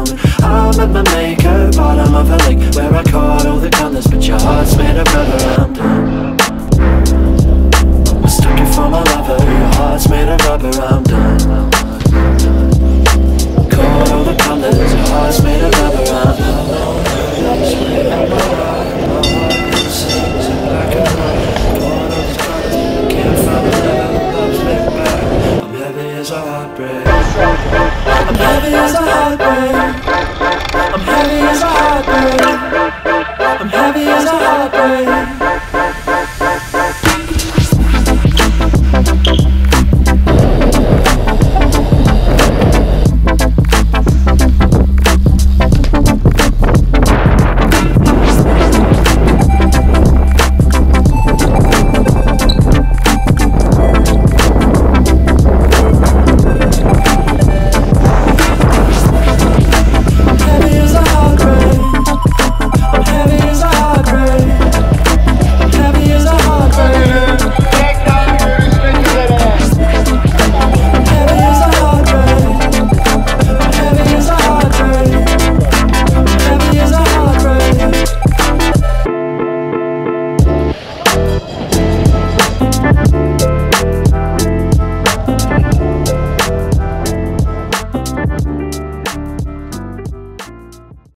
moment. I'm at my maker, bottom of a lake, where I caught all the colors, but your heart's made of rubber. I'm done. I mistook you for my lover. Your heart's made of rubber. I'm done. Caught all the colors, your heart's made of